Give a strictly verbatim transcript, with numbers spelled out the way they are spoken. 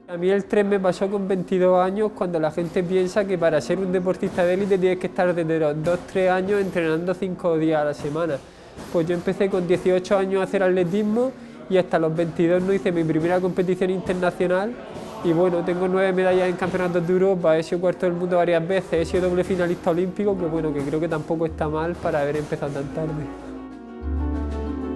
A mí el tren me pasó con veintidós años, cuando la gente piensa que para ser un deportista de élite tienes que estar desde los dos tres años entrenando cinco días a la semana. Pues yo empecé con dieciocho años a hacer atletismo y hasta los veintidós no hice mi primera competición internacional. Y bueno, tengo nueve medallas en campeonatos de Europa, he sido cuarto del mundo varias veces, he sido doble finalista olímpico, que bueno, que creo que tampoco está mal para haber empezado tan tarde.